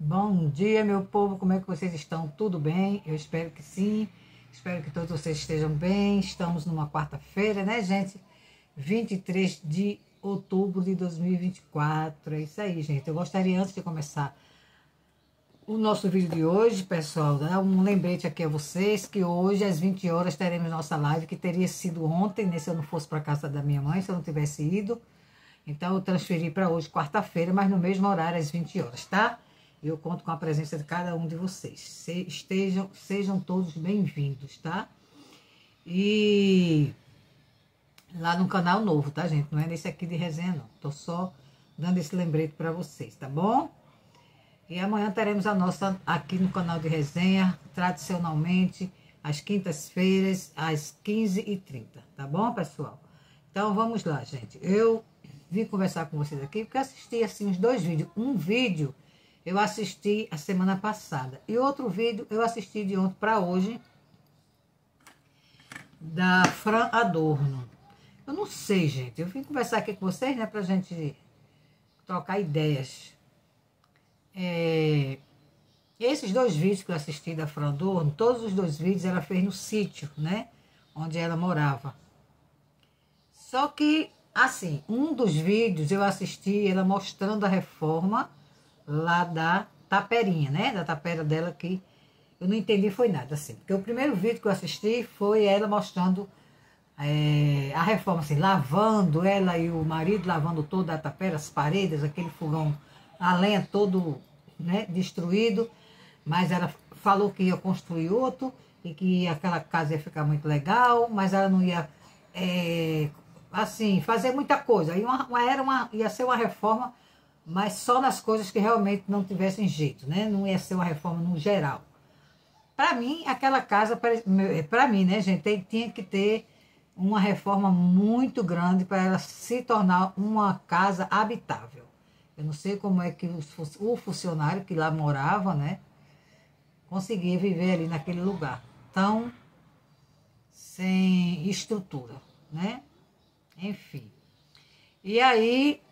Bom dia, meu povo, como é que vocês estão? Tudo bem? Eu espero que sim, espero que todos vocês estejam bem. Estamos numa quarta-feira, né, gente? 23 de outubro de 2024. É isso aí, gente. Eu gostaria, antes de começar o nosso vídeo de hoje, pessoal, dar um lembrete aqui a vocês que hoje, às 20 horas, teremos nossa live, que teria sido ontem, né, se eu não fosse para casa da minha mãe, se eu não tivesse ido. Então, eu transferi para hoje, quarta-feira, mas no mesmo horário, às 20 horas, tá? Eu conto com a presença de cada um de vocês. Sejam todos bem-vindos, tá? E lá no canal novo, tá, gente? Não é nesse aqui de resenha, não. Tô só dando esse lembrete para vocês, tá bom? E amanhã teremos a nossa aqui no canal de resenha, tradicionalmente, às quintas-feiras, às 15h30, tá bom, pessoal? Então, vamos lá, gente. Eu vim conversar com vocês aqui porque assisti, assim, os dois vídeos. Um vídeo eu assisti a semana passada. E outro vídeo eu assisti de ontem para hoje, da Fran Adorno. Eu não sei, gente. Eu vim conversar aqui com vocês, né, pra gente trocar ideias. Esses dois vídeos que eu assisti da Fran Adorno, todos os dois vídeos ela fez no sítio, né, onde ela morava. Só que, assim, um dos vídeos eu assisti ela mostrando a reforma lá da taperinha, né? Da tapera dela, que eu não entendi foi nada, assim. Porque o primeiro vídeo que eu assisti foi ela mostrando a reforma, assim, lavando, ela e o marido lavando toda a tapera, as paredes, aquele fogão, a lenha todo, né, destruído. Mas ela falou que ia construir outro e que aquela casa ia ficar muito legal, mas ela não ia, assim, fazer muita coisa. Ia ser uma reforma, mas só nas coisas que realmente não tivessem jeito, né? Não ia ser uma reforma no geral. Para mim, aquela casa, para mim, né, gente, tinha que ter uma reforma muito grande para ela se tornar uma casa habitável. Eu não sei como é que o funcionário que lá morava, né, conseguia viver ali naquele lugar tão sem estrutura, né? Enfim. E aí,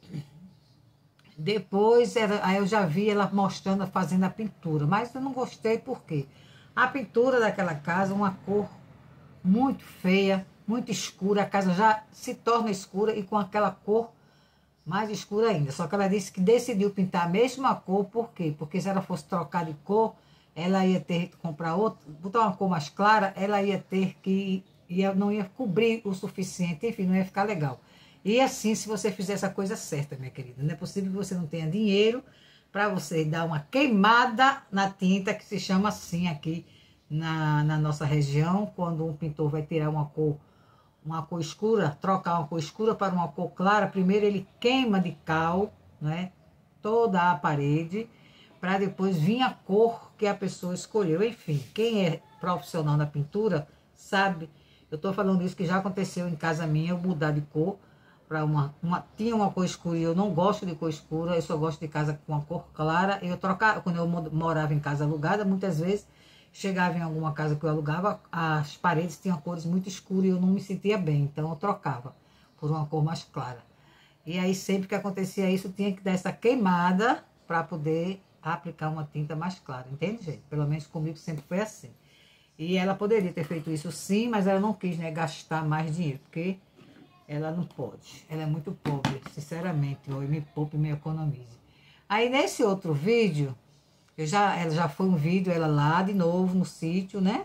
depois, aí eu já vi ela mostrando, fazendo a pintura, mas eu não gostei porque a pintura daquela casa, uma cor muito feia, muito escura, a casa já se torna escura e com aquela cor mais escura ainda. Só que ela disse que decidiu pintar a mesma cor, por quê? Porque se ela fosse trocar de cor, ela ia ter que comprar outra, botar uma cor mais clara, ela ia ter que, não ia cobrir o suficiente, enfim, não ia ficar legal. E assim, se você fizer essa coisa certa, minha querida, não é possível que você não tenha dinheiro para você dar uma queimada na tinta, que se chama assim aqui na nossa região, quando um pintor vai tirar uma cor escura, trocar uma cor escura para uma cor clara, primeiro ele queima de cal, né, toda a parede, para depois vir a cor que a pessoa escolheu. Enfim, quem é profissional na pintura sabe, eu estou falando isso que já aconteceu em casa minha, eu mudar de cor para tinha uma cor escura e eu não gosto de cor escura, eu só gosto de casa com uma cor clara. Eu trocava, quando eu morava em casa alugada, muitas vezes chegava em alguma casa que eu alugava, as paredes tinham cores muito escuras e eu não me sentia bem, então eu trocava por uma cor mais clara. E aí sempre que acontecia isso, tinha que dar essa queimada para poder aplicar uma tinta mais clara, entende, gente? Pelo menos comigo sempre foi assim. E ela poderia ter feito isso sim, mas ela não quis, né, gastar mais dinheiro, porque ela não pode. Ela é muito pobre, sinceramente. Eu me poupe e me economize. Aí, nesse outro vídeo, ela já foi um vídeo, ela lá de novo no sítio, né?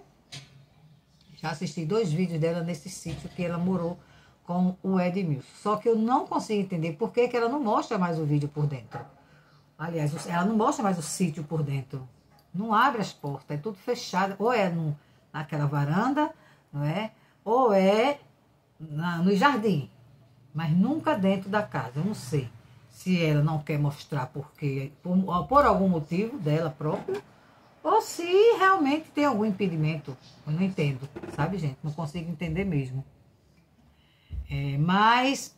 Já assisti 2 vídeos dela nesse sítio que ela morou com o Edmilson. Só que eu não consigo entender por que ela não mostra mais o vídeo por dentro. Aliás, ela não mostra mais o sítio por dentro. Não abre as portas, é tudo fechado. Ou é naquela varanda, não é? Ou é no jardim, mas nunca dentro da casa. Eu não sei se ela não quer mostrar porque por algum motivo dela própria, ou se realmente tem algum impedimento. Eu não entendo, sabe, gente? Não consigo entender mesmo. Mas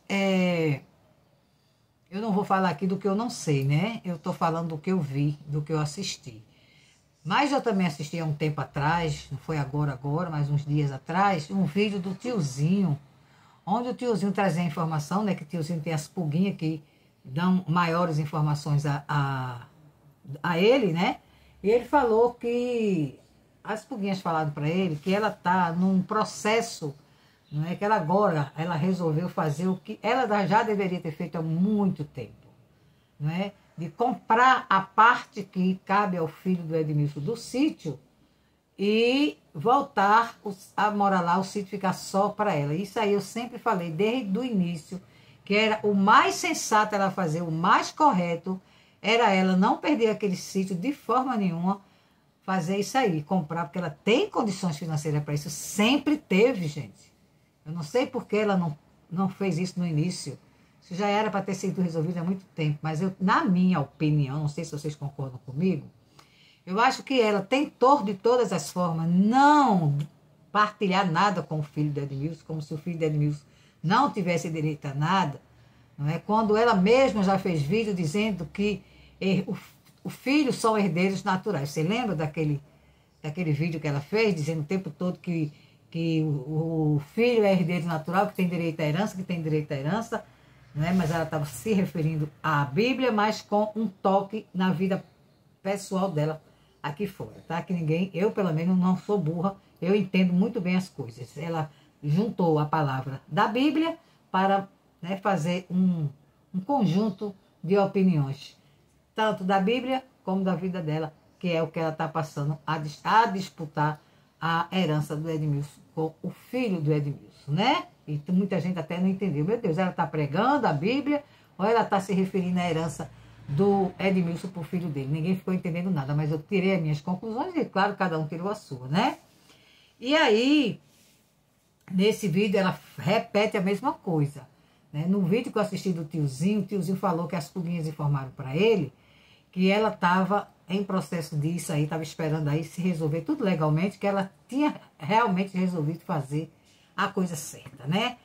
eu não vou falar aqui do que eu não sei, né? Eu tô falando do que eu vi, do que eu assisti. Mas eu também assisti há um tempo atrás, não foi agora, mas uns dias atrás, um vídeo do tiozinho, onde o tiozinho trazia a informação, né, que o tiozinho tem as pulguinhas que dão maiores informações a ele, né? E ele falou que as pulguinhas falaram para ele que ela tá num processo, não é que ela resolveu fazer o que ela já deveria ter feito há muito tempo, não é? De comprar a parte que cabe ao filho do Edmilson do sítio e voltar a morar lá, o sítio ficar só para ela. Isso aí eu sempre falei desde o início, que era o mais sensato ela fazer, o mais correto era ela não perder aquele sítio de forma nenhuma, fazer isso aí, comprar, porque ela tem condições financeiras para isso, sempre teve, gente. Eu não sei por que ela não fez isso no início. Isso já era para ter sido resolvido há muito tempo, mas eu, na minha opinião, não sei se vocês concordam comigo, eu acho que ela tentou de todas as formas não partilhar nada com o filho de Edmilson, como se o filho de Edmilson não tivesse direito a nada, não é? Quando ela mesma já fez vídeo dizendo que o filho são herdeiros naturais. Você lembra daquele vídeo que ela fez, dizendo o tempo todo que o filho é herdeiro natural, que tem direito à herança, né? Mas ela estava se referindo à Bíblia, mas com um toque na vida pessoal dela aqui fora, tá? Que ninguém, eu pelo menos não sou burra, eu entendo muito bem as coisas. Ela juntou a palavra da Bíblia para, né, fazer um conjunto de opiniões, tanto da Bíblia como da vida dela, que é o que ela está passando a disputar a herança do Edmilson com o filho do Edmilson, né? E muita gente até não entendeu. Meu Deus, ela está pregando a Bíblia ou ela está se referindo à herança do Edmilson para o filho dele? Ninguém ficou entendendo nada, mas eu tirei as minhas conclusões e, claro, cada um tirou a sua, né? E aí, nesse vídeo, ela repete a mesma coisa, né? No vídeo que eu assisti do tiozinho, o tiozinho falou que as pulguinhas informaram para ele que ela estava em processo disso aí, estava esperando aí se resolver tudo legalmente, que ela tinha realmente resolvido fazer a coisa certa, né?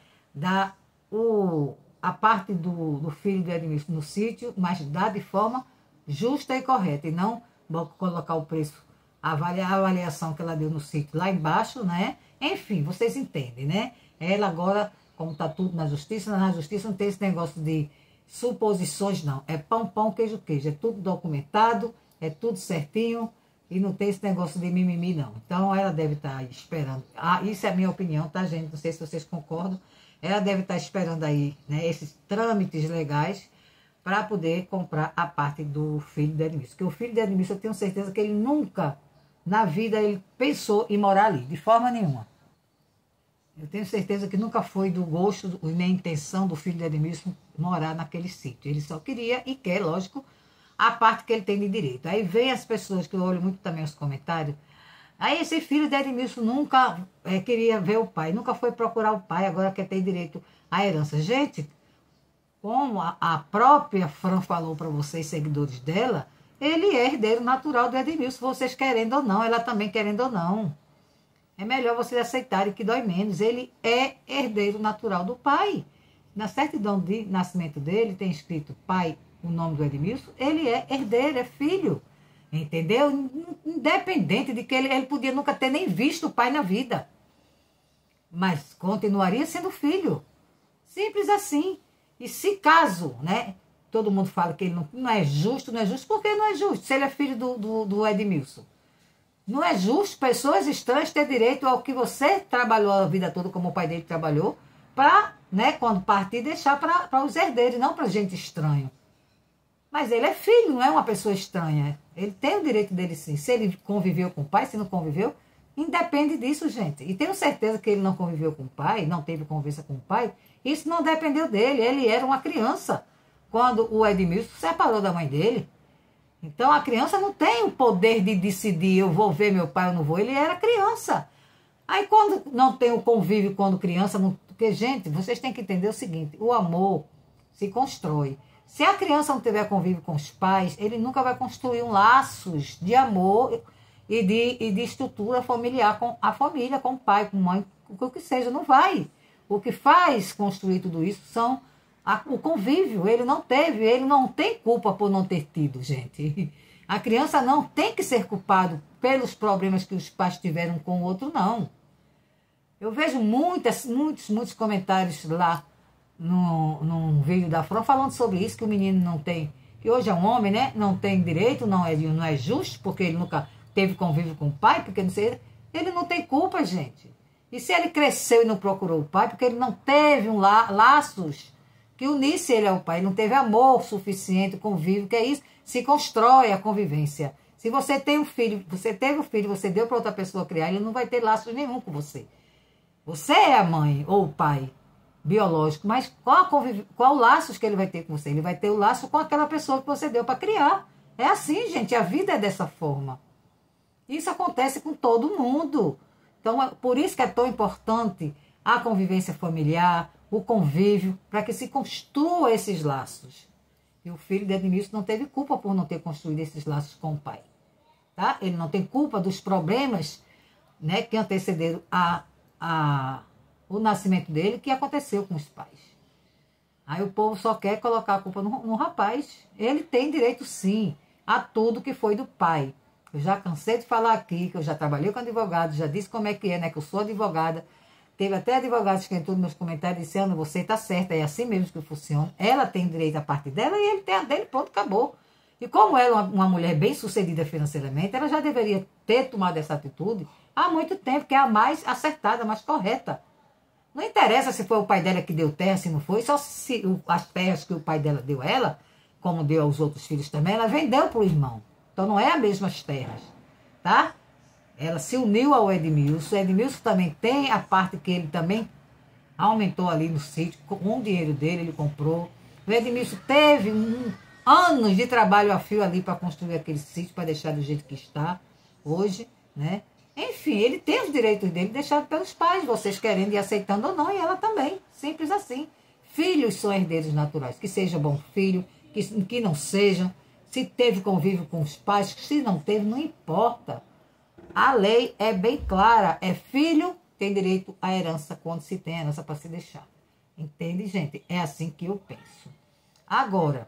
A parte do filho do Edmilson no sítio, mas dá de forma justa e correta, e não colocar o preço, a avaliação que ela deu no sítio lá embaixo, né? Enfim, vocês entendem, né? Ela agora, como está tudo na justiça não tem esse negócio de suposições, não. É pão, queijo, é tudo documentado, é tudo certinho, e não tem esse negócio de mimimi, não. Então, ela deve estar aí esperando. Isso é a minha opinião, tá, gente? Não sei se vocês concordam. Ela deve estar esperando aí, né, esses trâmites legais para poder comprar a parte do filho de Edmilson. Porque o filho de Edmilson, eu tenho certeza que ele nunca, na vida, ele pensou em morar ali, de forma nenhuma. Eu tenho certeza que nunca foi do gosto nem intenção do filho de Edmilson morar naquele sítio. Ele só queria e quer, lógico, a parte que ele tem de direito. Aí vem as pessoas, que eu olho muito também os comentários, aí esse filho de Edmilson nunca queria ver o pai, nunca foi procurar o pai, agora quer ter direito à herança. Gente, como a própria Fran falou para vocês, seguidores dela, ele é herdeiro natural do Edmilson, vocês querendo ou não, ela também querendo ou não. É melhor vocês aceitarem que dói menos. Ele é herdeiro natural do pai. Na certidão de nascimento dele tem escrito pai, o nome do Edmilson, ele é herdeiro, é filho. Entendeu? Independente de que ele podia nunca ter nem visto o pai na vida. Mas continuaria sendo filho. Simples assim. E se caso, né? Todo mundo fala que ele não é justo, por que não é justo? Se ele é filho do Edmilson. Não é justo pessoas estranhas ter direito ao que você trabalhou a vida toda, como o pai dele trabalhou, para, né, quando partir, deixar para os herdeiros, não para gente estranha. Mas ele é filho, não é uma pessoa estranha. Ele tem o direito dele sim. Se ele conviveu com o pai, se não conviveu, independe disso, gente. E tenho certeza que ele não conviveu com o pai, não teve conversa com o pai, isso não dependeu dele. Ele era uma criança quando o Edmilson separou da mãe dele. Então, a criança não tem o poder de decidir, eu vou ver meu pai ou não vou. Ele era criança. Aí, quando não tem o convívio quando criança... Porque, gente, vocês têm que entender o seguinte, o amor se constrói. Se a criança não tiver convívio com os pais, ele nunca vai construir laços de amor e de estrutura familiar com a família, com o pai, com a mãe, o que seja, não vai. O que faz construir tudo isso são o convívio. Ele não tem culpa por não ter tido, gente. A criança não tem que ser culpado pelos problemas que os pais tiveram com o outro, não. Eu vejo muitos comentários lá num vídeo da Fran falando sobre isso, que o menino não tem que hoje é um homem, né? Não tem direito, não é justo, porque ele nunca teve convívio com o pai, porque não sei, ele não tem culpa, gente. E se ele cresceu e não procurou o pai, porque ele não teve laços que unisse ele ao pai, ele não teve amor suficiente, convívio, que é isso, se constrói a convivência. Se você tem um filho, você teve um filho, você deu para outra pessoa criar, ele não vai ter laços nenhum com você. Você é a mãe ou o pai biológico, mas qual laços que ele vai ter com você? Ele vai ter o laço com aquela pessoa que você deu para criar. É assim, gente, a vida é dessa forma. Isso acontece com todo mundo. Então, por isso que é tão importante a convivência familiar, o convívio, para que se construa esses laços. E o filho de Edmilson não teve culpa por não ter construído esses laços com o pai. Tá? Ele não tem culpa dos problemas, né, que antecederam o nascimento dele, que aconteceu com os pais. Aí o povo só quer colocar a culpa no rapaz. Ele tem direito, sim, a tudo que foi do pai. Eu já cansei de falar aqui, que eu já trabalhei com advogado, já disse como é que é, né? Que eu sou advogada. Teve até advogados que entrou nos meus comentários dizendo, você está certa, é assim mesmo que funciona. Ela tem direito à parte dela e ele tem a dele, pronto, acabou. E como ela é uma mulher bem sucedida financeiramente, ela já deveria ter tomado essa atitude há muito tempo, que é a mais acertada, a mais correta. Não interessa se foi o pai dela que deu terra, se não foi, só se as terras que o pai dela deu a ela, como deu aos outros filhos também, ela vendeu para o irmão. Então não é as mesmas terras, tá? Ela se uniu ao Edmilson. O Edmilson também tem a parte que ele também aumentou ali no sítio, com o dinheiro dele, ele comprou. O Edmilson teve anos de trabalho a fio ali para construir aquele sítio, para deixar do jeito que está hoje, né? Enfim, ele tem os direitos dele deixados pelos pais, vocês querendo e aceitando ou não, e ela também, simples assim. Filhos são herdeiros naturais, que seja bom filho, que não sejam, se teve convívio com os pais, se não teve, não importa. A lei é bem clara, é filho, tem direito à herança quando se tem herança para se deixar. Entende, gente? É assim que eu penso. Agora,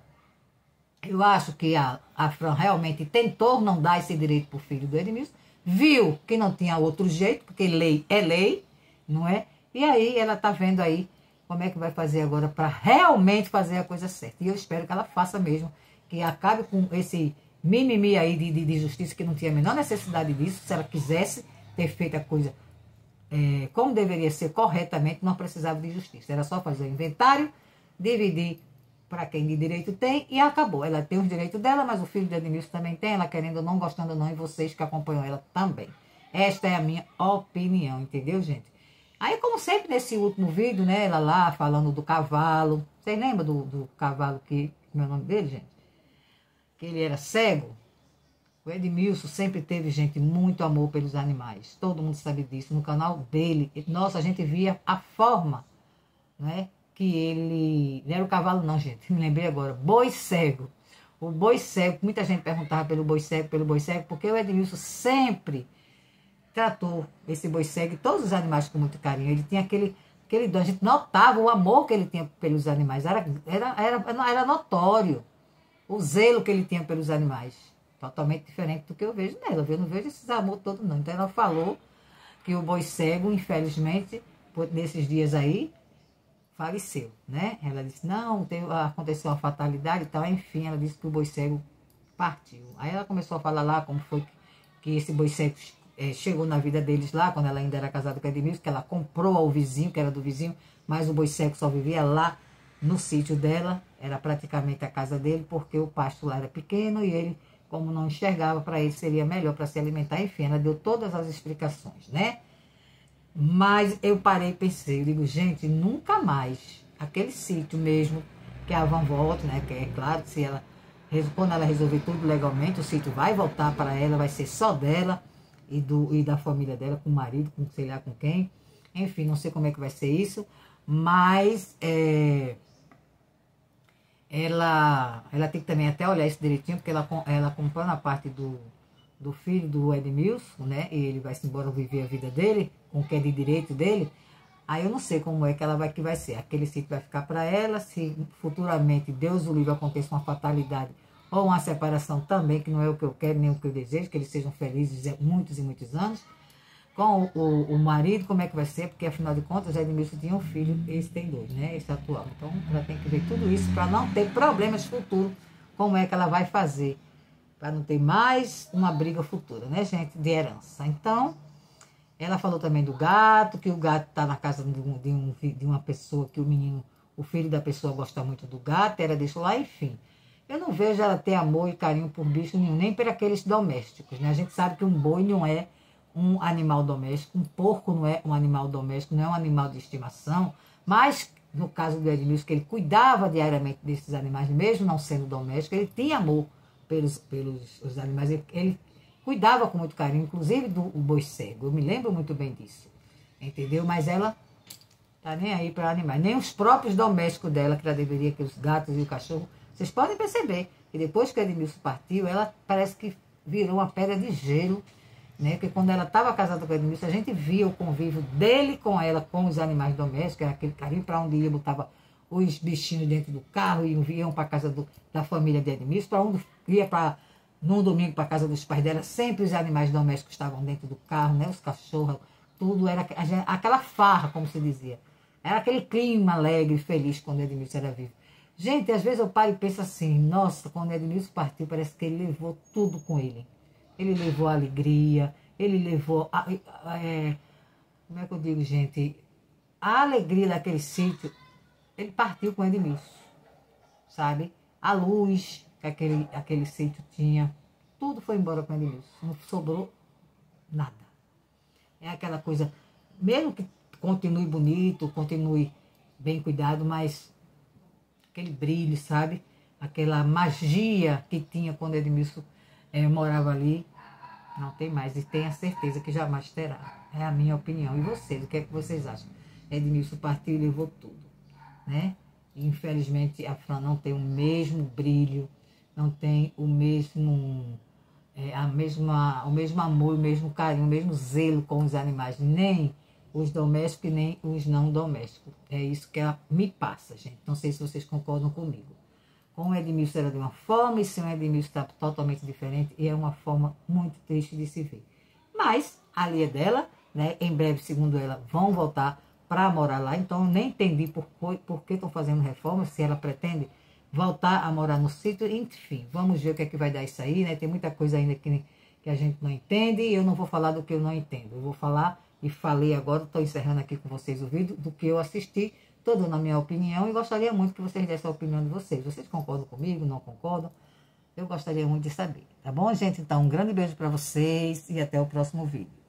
eu acho que a Fran realmente tentou não dar esse direito para o filho do Edmilson, viu que não tinha outro jeito, porque lei é lei, não é? E aí ela está vendo aí como é que vai fazer agora para realmente fazer a coisa certa. E eu espero que ela faça mesmo, que acabe com esse mimimi aí de justiça, que não tinha a menor necessidade disso. Se ela quisesse ter feito a coisa como deveria ser corretamente, não precisava de justiça. Era só fazer o inventário, dividir para quem de direito tem e acabou. Ela tem os direitos dela, mas o filho de Edmilson também tem, ela querendo ou não, gostando ou não, e vocês que acompanham ela também. Esta é a minha opinião, entendeu, gente? Aí, como sempre, nesse último vídeo, né, ela lá falando do cavalo. Vocês lembram do cavalo que, meu nome dele, gente? Que ele era cego? O Edmilson sempre teve, gente, muito amor pelos animais. Todo mundo sabe disso. No canal dele, nossa, a gente via a forma, né? Que ele... Não era o cavalo não, gente. Me lembrei agora. Boi cego. O boi cego. Muita gente perguntava pelo boi cego, porque o Edmilson sempre tratou esse boi cego e todos os animais com muito carinho. Ele tinha aquele dom. A gente notava o amor que ele tinha pelos animais. Era notório o zelo que ele tinha pelos animais. Totalmente diferente do que eu vejo nela. Eu não vejo esses amor todo não. Então ela falou que o boi cego, infelizmente, nesses dias aí, faleceu, né? Ela disse, não, aconteceu uma fatalidade e tal. Enfim, ela disse que o boi cego partiu. Aí ela começou a falar lá como foi que esse boi cego chegou na vida deles lá, quando ela ainda era casada com o Edmilson, que ela comprou ao vizinho, que era do vizinho, mas o boi cego só vivia lá no sítio dela, era praticamente a casa dele, porque o pasto lá era pequeno e ele, como não enxergava, para ele seria melhor para se alimentar. Enfim, ela deu todas as explicações, né? Mas eu parei e pensei, eu digo, gente, nunca mais aquele sítio mesmo que a Van volte, né? Que é claro que se ela, quando ela resolver tudo legalmente, o sítio vai voltar para ela, vai ser só dela e da família dela, com o marido, com sei lá com quem. Enfim, não sei como é que vai ser isso, mas ela tem que também até olhar isso direitinho, porque ela comprou na parte do filho do Edmilson, né? E ele vai se embora viver a vida dele, com o que é de direito dele. Aí eu não sei como é que vai ser. Aquele sítio vai ficar para ela. Se futuramente, Deus o livre, aconteça uma fatalidade ou uma separação também, que não é o que eu quero nem o que eu desejo, que eles sejam felizes muitos e muitos anos. Com o marido, como é que vai ser? Porque afinal de contas, o Edmilson tinha um filho, esse tem dois, né? Esse atual. Então ela tem que ver tudo isso para não ter problemas futuros como é que ela vai fazer para não ter mais uma briga futura, né, gente, de herança. Então, ela falou também do gato, que o gato está na casa de uma pessoa, que o filho da pessoa gosta muito do gato, ela deixou lá, enfim. Eu não vejo ela ter amor e carinho por bicho nenhum, nem por aqueles domésticos, né? A gente sabe que um boi não é um animal doméstico, um porco não é um animal doméstico, não é um animal de estimação, mas no caso do Edmilson, que ele cuidava diariamente desses animais, mesmo não sendo doméstico, ele tinha amor pelos os animais, ele cuidava com muito carinho, inclusive do boi cego, eu me lembro muito bem disso, entendeu? Mas ela tá nem aí para animais, nem os próprios domésticos dela, que ela deveria, que os gatos e o cachorro. Vocês podem perceber que depois que o Edmilson partiu, ela parece que virou uma pedra de gelo, né? Porque quando ela estava casada com o Edmilson, a gente via o convívio dele com ela, com os animais domésticos, era aquele carinho, para onde ia, botava os bichinhos dentro do carro e iam para a casa da família de Edmilson, para onde ia num domingo para a casa dos pais dela, sempre os animais domésticos estavam dentro do carro, né? Os cachorros, tudo era aquela farra, como se dizia. Era aquele clima alegre e feliz quando o Edmilson era vivo. Gente, às vezes eu paro e penso assim, nossa, quando o Edmilson partiu, parece que ele levou tudo com ele. Ele levou a alegria, ele levou, como é que eu digo, gente, a alegria daquele sítio, ele partiu com o Edmilson, sabe? A luz que aquele sítio tinha, tudo foi embora com o Edmilson, não sobrou nada. É aquela coisa, mesmo que continue bonito, continue bem cuidado, mas aquele brilho, sabe? Aquela magia que tinha quando Edmilson morava ali, não tem mais. E tenha certeza que jamais terá. É a minha opinião. E vocês, o que é que vocês acham? Edmilson partiu e levou tudo, né? E, infelizmente, a Fran não tem o mesmo brilho, não tem o mesmo... o mesmo amor, o mesmo carinho, o mesmo zelo com os animais, nem os domésticos e nem os não domésticos. É isso que ela me passa, gente. Não sei se vocês concordam comigo. Com o Edmilson era de uma forma e sem o Edmilson está totalmente diferente e é uma forma muito triste de se ver. Mas ali é dela, né? Em breve, segundo ela, vão voltar para morar lá. Então eu nem entendi por que estão fazendo reforma, se ela pretende voltar a morar no sítio. Enfim, vamos ver o que é que vai dar isso aí, né? Tem muita coisa ainda que a gente não entende e eu não vou falar do que eu não entendo. Eu vou falar e falei agora, estou encerrando aqui com vocês o vídeo do que eu assisti, estou dando a minha opinião e gostaria muito que vocês dessem a opinião de vocês. Vocês concordam comigo, não concordam? Eu gostaria muito de saber, tá bom, gente? Então, um grande beijo para vocês e até o próximo vídeo.